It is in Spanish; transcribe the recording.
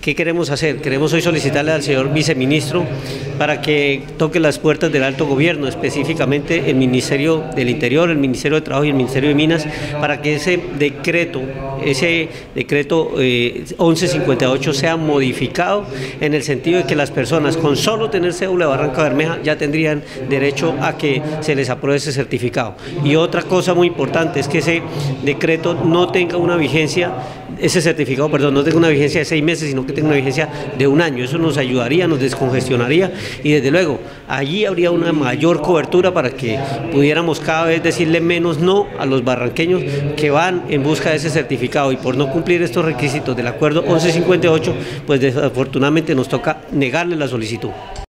¿Qué queremos hacer? Queremos hoy solicitarle al señor viceministro para que toque las puertas del alto gobierno, específicamente el Ministerio del Interior, el Ministerio de Trabajo y el Ministerio de Minas, para que ese decreto 1158 sea modificado en el sentido de que las personas con solo tener cédula de Barranca Bermeja ya tendrían derecho a que se les apruebe ese certificado. Y otra cosa muy importante es que ese decreto no tenga una vigencia, ese certificado, perdón, no tenga una vigencia de 6 meses, sino que tenga una vigencia de 1 año. Eso nos ayudaría, nos descongestionaría y desde luego allí habría una mayor cobertura para que pudiéramos cada vez decirle menos no a los barranqueños que van en busca de ese certificado, y por no cumplir estos requisitos del acuerdo 1158, pues desafortunadamente nos toca negarle la solicitud.